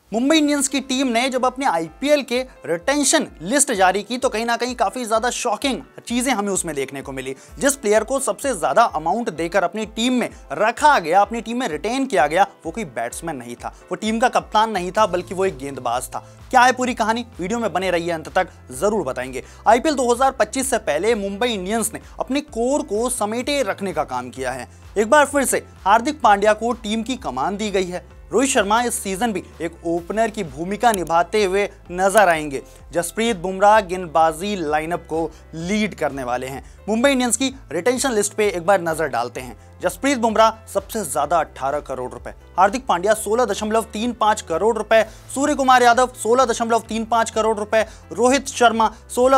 Mumbai Indians की team ने जब अपने आईपीएल के रिटेंशन लिस्ट जारी की तो कहीं ना कहीं काफी ज्यादा शॉकिंग चीजें हमें उसमें देखने को मिली। जिस प्लेयर को सबसे ज्यादा अमाउंट देकर अपनी टीम में रखा गया, अपनी टीम में रिटेन किया गया, वो कोई बैट्समैन नहीं था, वो टीम का कप्तान नहीं था, बल्कि वो एक गेंदबाज था। क्या है पूरी कहानी, वीडियो में बने रहिए, अंत तक जरूर बताएंगे। आईपीएल 2025 से पहले मुंबई इंडियंस ने अपने कोर को समेटे रखने का काम किया है। एक बार फिर से हार्दिक पांड्या को टीम की कमान दी गई है। रोहित शर्मा इस सीजन भी एक ओपनर की भूमिका निभाते हुए नजर आएंगे। जसप्रीत बुमराह गेंदबाजी लाइनअप को लीड करने वाले हैं। मुंबई इंडियंस की रिटेंशन लिस्ट पे एक बार नजर डालते हैं। जसप्रीत बुमराह सबसे ज्यादा 18 करोड़ रुपए, हार्दिक पांड्या 16.35 करोड़ रुपए, सूर्य कुमार यादव 16.35 करोड़ रुपए, रोहित शर्मा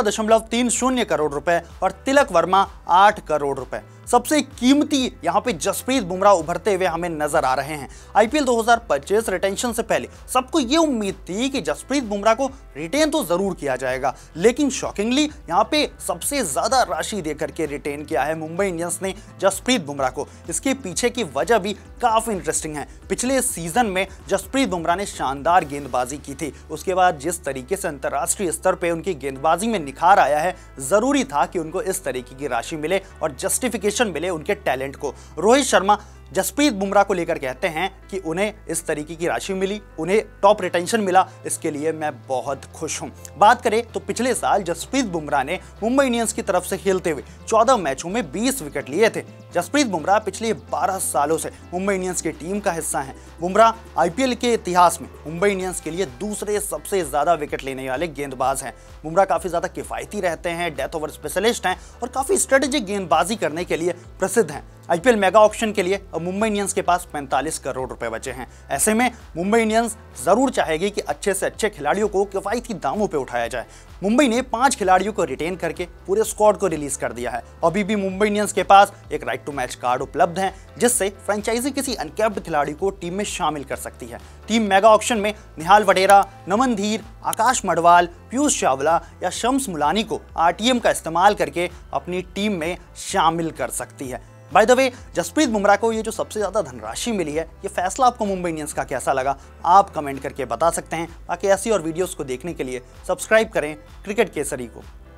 16.30 करोड़ रुपए और तिलक वर्मा 8 करोड़ रुपए। सबसे कीमती यहां पे जसप्रीत बुमराह उभरते हुए हमें नजर आ रहे हैं। आईपीएल 2025 रिटेंशन से पहले सबको यह उम्मीद थी कि जसप्रीत बुमराह को रिटेन तो जरूर किया जाएगा, लेकिन शॉकिंगली यहां पे सबसे ज्यादा राशि देकर के रिटेन किया है मुंबई इंडियंस ने जसप्रीत बुमराह को। इसके पीछे की वजह भी काफी इंटरेस्टिंग है। पिछले सीजन में जसप्रीत बुमराह ने शानदार गेंदबाजी की थी, उसके बाद जिस तरीके से अंतर्राष्ट्रीय स्तर पे उनकी गेंदबाजी में निखार आया है, जरूरी था कि उनको इस तरीके की राशि मिले और जस्टिफिकेशन मिले उनके टैलेंट को। रोहित शर्मा जसप्रीत बुमराह को लेकर कहते हैं कि उन्हें इस तरीके की राशि मिली, उन्हें टॉप रिटेंशन मिला, इसके लिए मैं बहुत खुश हूं। बात करें तो पिछले साल जसप्रीत बुमराह ने मुंबई इंडियंस की तरफ से खेलते हुए 14 मैचों में 20 विकेट लिए थे। जसप्रीत बुमराह पिछले 12 सालों से मुंबई इंडियंस की टीम का हिस्सा हैं। बुमराह आईपीएल के इतिहास में मुंबई इंडियंस के लिए दूसरे सबसे ज्यादा विकेट लेने वाले गेंदबाज हैं। बुमराह काफी ज्यादा किफायती रहते हैं, डेथ ओवर स्पेशलिस्ट हैं और काफी स्ट्रेटेजिक गेंदबाजी करने के लिए प्रसिद्ध हैं। आईपीएल मेगा ऑक्शन के लिए अब मुंबई इंडियंस के पास 45 करोड़ रुपए बचे हैं। ऐसे में मुंबई इंडियंस जरूर चाहेगी कि अच्छे से अच्छे खिलाड़ियों को किफायती दामों पे उठाया जाए। मुंबई ने 5 खिलाड़ियों को रिटेन करके पूरे स्क्वाड को रिलीज कर दिया है। अभी भी मुंबई इंडियंस के पास एक राइट टू मैच कार्ड उपलब्ध है, जिससे फ्रेंचाइजी किसी अनकैप्ड खिलाड़ी को टीम में शामिल कर सकती है। टीम मेगा ऑक्शन में निहाल वडेरा, नमन धीर, आकाश मडवाल, पीयूष चावला या शम्स मुलानी को आरटीएम का इस्तेमाल करके अपनी टीम में शामिल कर सकती है। By the way, Jasprit Bumrah को ये जो सबसे ज्यादा धनराशि मिली है, ये फैसला आपको मुंबई इंडियंस का कैसा लगा, आप कमेंट करके बता सकते हैं। बाकी ऐसी और वीडियोस को देखने के लिए सब्सक्राइब करें क्रिकेट केसरी को।